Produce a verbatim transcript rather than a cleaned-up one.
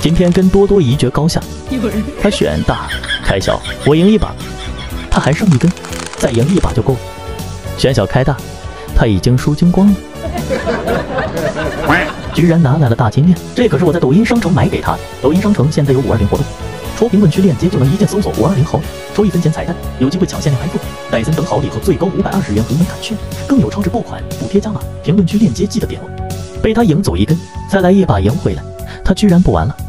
今天跟多多一决高下，他选大，开小，我赢一把，他还剩一根，再赢一把就够了。选小开大，他已经输精光了。居然拿来了大金链，这可是我在抖音商城买给他的。抖音商城现在有五二零活动，戳评论区链接就能一键搜索五二零好礼，抽一分钱彩蛋，有机会抢限量 iPhone、戴森等好礼和最高五百二十元无门槛券，更有超值爆款补贴加码。评论区链接记得点哦。被他赢走一根，再来一把赢回来，他居然不玩了。